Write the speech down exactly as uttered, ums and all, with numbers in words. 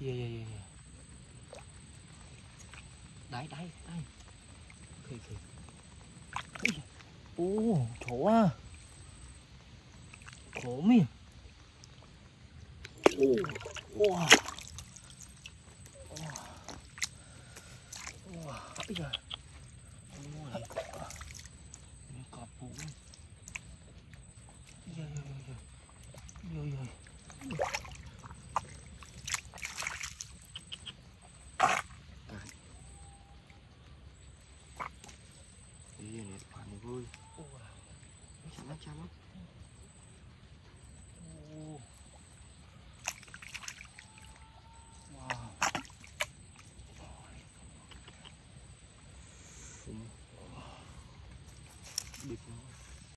Dạ dạ dạ. Đấy đấy đấy. Kì kì. Ô, chỗ à. Khổ mi. Ô, wow. Wow. Wow, bây giờ. Ôi. Nó cọp bụng. Dạ dạ dạ. Dạ dạ. Iya nih panik gue. Wah, bisa macam apa? Oh, wow. Big.